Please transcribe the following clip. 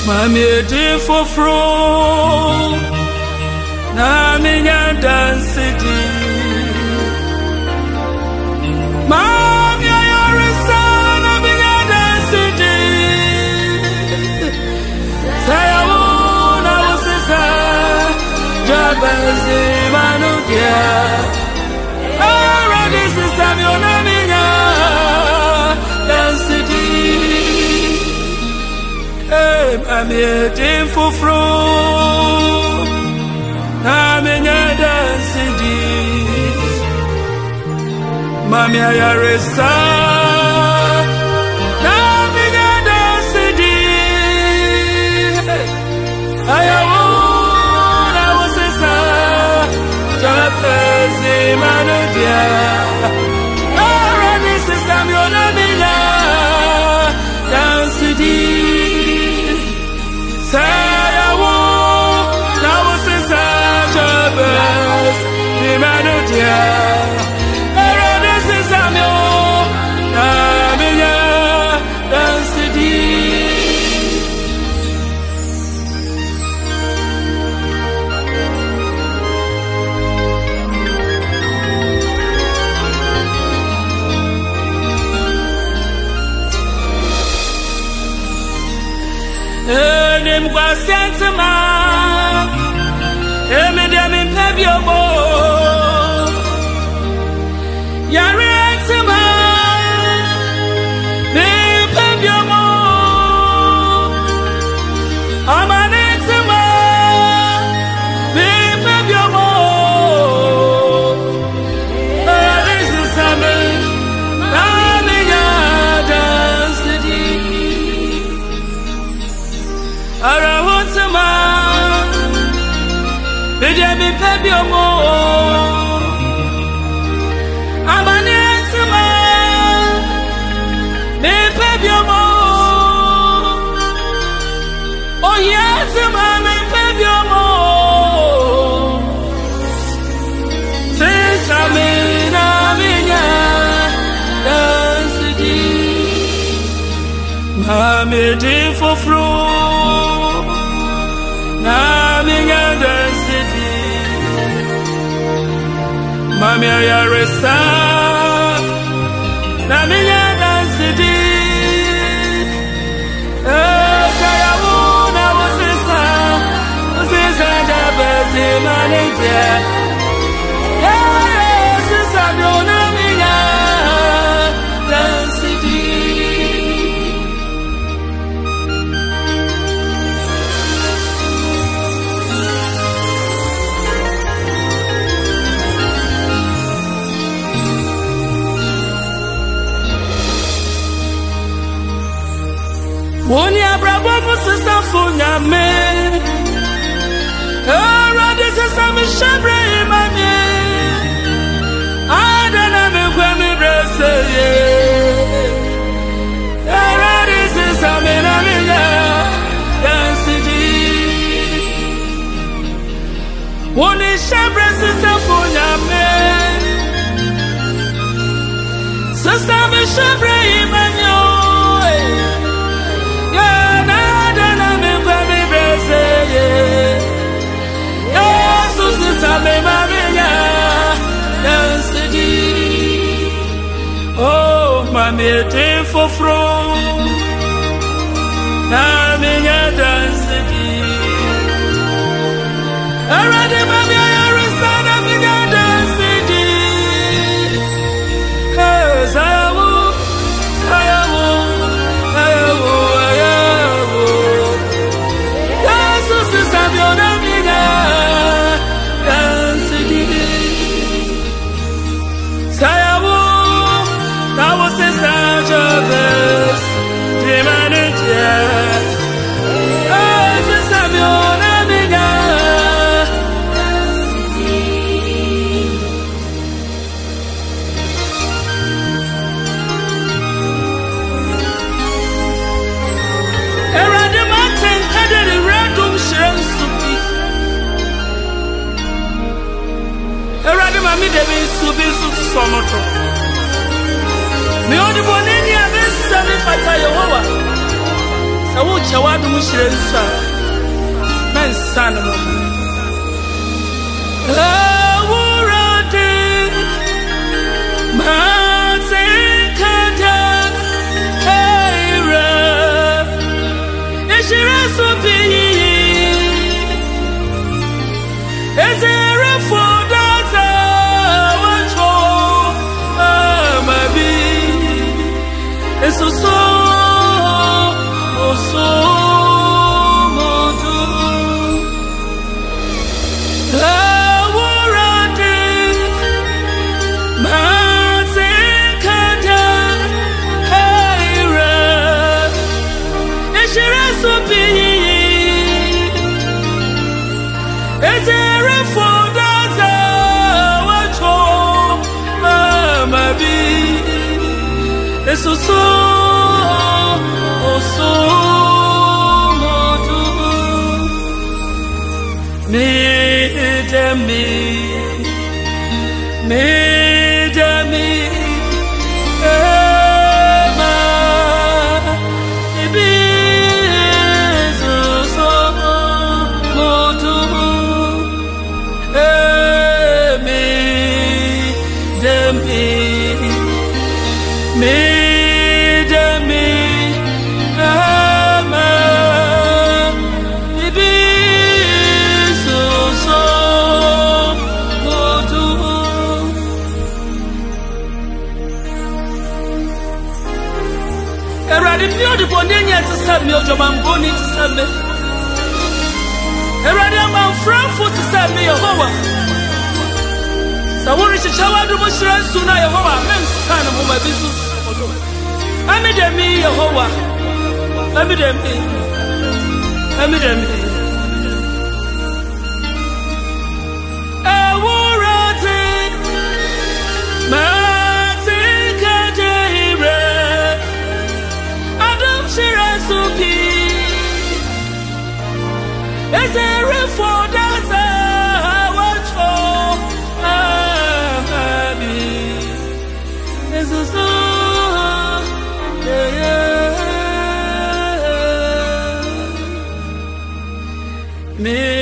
Mami di fofro na minya Adanse di Mami ayorisa na minya Adanse di Sayawo na usisa Jabazi manudia Already sisami ona minya Adanse di Mami di fofro na minya Adanse di Mami ayaresa na minya Adanse di ayawo na usisa Jabazi manudia Already sisami ona minya Adanse di Sayawo na usisa Jabazi manudia Already sisami ona minya Adanse di Enim kwa sentema Emidemi pebiomo Yari entema Mi pebiomo Amane entema Mi pebiomo Alisi same Na minya Adanse di Arawotama Bidemi pebiomo Amanetama Me pebiomo Oh yetama me pebiomo Sesame na minya Adanse di Mami di fofro na minya Adanse di Mami ayaresa na minya Adanse di Sayawo na usisa Jabazi manudia Sisa na minya Adanse di Woni abrabo musisa funya me Already sisa mi shabre imanye Adana me kwe mi brese ye Already sisa mi na minya Adanse di Woni shabre sisa funya me Sisa mi shabre imanye Oh, mami di fofro na minya Adanse di Already mami ayaresa na minya Adanse di Sayawo Sayawo Ayawo Ayawo Jesus is na minya Adanse di Sayawo na usisa Jabazi manudia Sisami ona minya Adanse di Erade maten kadere radum shiren subi Erade mami debi subi su somoto Me odi boneni abesa me fata Yehowa Shawadu Mushrensa, my son. Awurade, Masekata, Eira, Eshirasopi, Ezere for Daza, Wacho, Amabi, Esoso. Mamboni to send me. Already I'm on Frankfurt to send me a hoa. So what is the shower to much sooner? A hoa, men son of my business. I made them me a hoa. I made them me. I made them me. I wore out it. Is there a for that? What for? Is a song? Yeah.